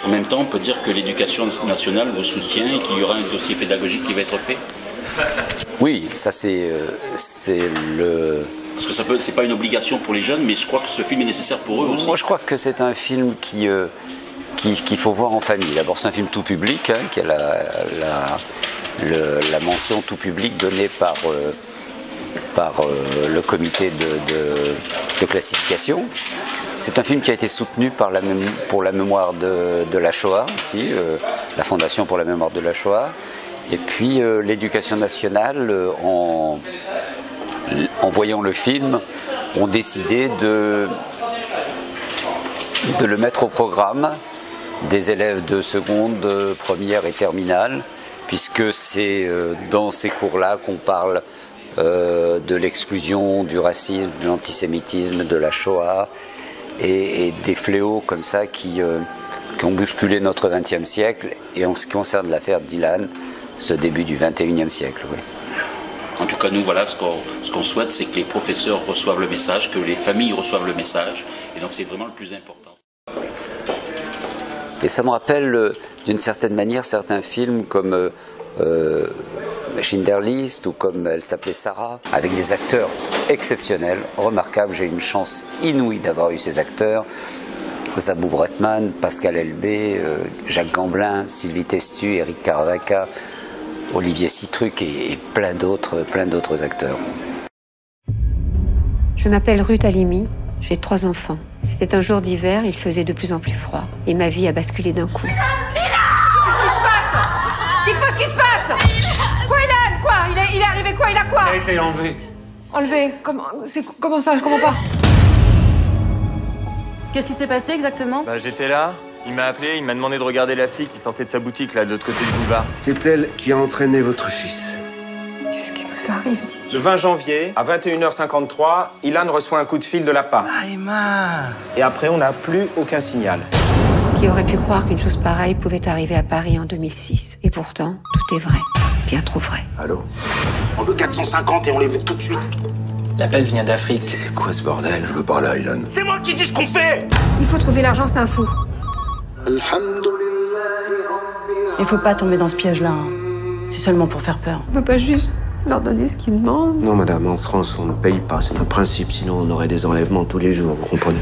En même temps, on peut dire que l'éducation nationale vous soutient et qu'il y aura un dossier pédagogique qui va être fait. Oui, ça c'est le... Parce que c'est pas une obligation pour les jeunes, mais je crois que ce film est nécessaire pour eux aussi. Moi je crois que c'est un film qu'il faut voir en famille. D'abord c'est un film tout public, hein, qui a la mention tout public donnée par le comité de classification. C'est un film qui a été soutenu pour la mémoire de la Shoah aussi, la Fondation pour la mémoire de la Shoah. Et puis l'éducation nationale, en voyant le film, ont décidé de le mettre au programme des élèves de seconde, première et terminale, puisque c'est dans ces cours-là qu'on parle de l'exclusion, du racisme, de l'antisémitisme, de la Shoah et des fléaux comme ça qui ont bousculé notre XXe siècle et en ce qui concerne l'affaire Dylan, ce début du XXIe siècle. Oui. En tout cas, nous, voilà, ce qu'on souhaite, c'est que les professeurs reçoivent le message, que les familles reçoivent le message, et donc c'est vraiment le plus important. Et ça me rappelle, d'une certaine manière, certains films comme Schindler's List ou comme Elle s'appelait Sarah, avec des acteurs exceptionnels, remarquables. J'ai eu une chance inouïe d'avoir eu ces acteurs. Zabou Bretman, Pascal Elbé, Jacques Gamblin, Sylvie Testu, Éric Caravaca, Olivier Citruc et plein d'autres acteurs. Je m'appelle Ruth Halimi, j'ai 3 enfants. C'était un jour d'hiver, il faisait de plus en plus froid. Et ma vie a basculé d'un coup. Qu'est-ce qui se passe? Dites-moi ce qui se passe! Quoi, Ilan? Quoi? Il est arrivé quoi? Il a quoi? Il a été enlevé. Enlevé? Comment ça? Je comprends pas. Qu'est-ce qui s'est passé exactement? J'étais là, il m'a appelé, il m'a demandé de regarder la fille qui sortait de sa boutique là, de l'autre côté du boulevard. C'est elle qui a entraîné votre fils. Qu'est-ce qui nous arrive, Didier? Le 20 janvier, à 21h53, Ilan reçoit un coup de fil de l'APA. Emma. Et après, on n'a plus aucun signal. Qui aurait pu croire qu'une chose pareille pouvait arriver à Paris en 2006? Et pourtant, tout est vrai. Bien trop vrai. Allô? On veut 450 et on les veut tout de suite. L'appel vient d'Afrique. C'est quoi ce bordel? Je veux parler à Ilan. C'est moi qui dis ce qu'on fait. Il faut trouver l'argent, c'est un fou. Il faut pas tomber dans ce piège-là. Hein. C'est seulement pour faire peur. On peut pas juste leur donner ce qu'ils demandent. Non, madame, en France, on ne paye pas. C'est un principe, sinon on aurait des enlèvements tous les jours, vous comprenez?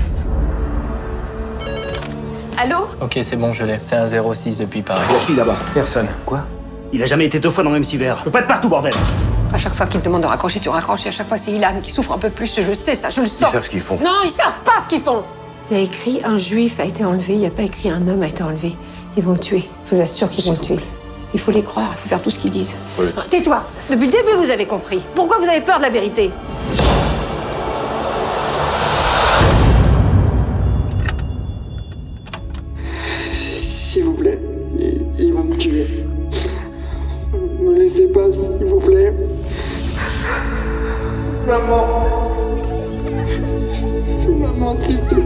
Allô? Ok, c'est bon, je l'ai. C'est un 06 depuis Paris. Il y a qui là-bas? Personne. Quoi? Il a jamais été 2 fois dans le même cyber. Je peux pas être partout, bordel. À chaque fois qu'ils te demandent de raccrocher, tu raccroches. Et à chaque fois, c'est Ilan qui souffre un peu plus. Je le sais, ça, je le Ils sens. savent ce qu'ils font. Non, ils savent pas ce qu'ils font. Il y a écrit un juif a été enlevé, il n'y a pas écrit un homme a été enlevé. Ils vont le tuer. Je vous assure qu'ils vont le tuer. Il faut les croire, il faut faire tout ce qu'ils disent. Oui. Tais-toi. Depuis le début, vous avez compris. Pourquoi vous avez peur de la vérité? S'il vous plaît, ils vont me tuer. Ne me laissez pas, s'il vous plaît. Maman. Maman, s'il te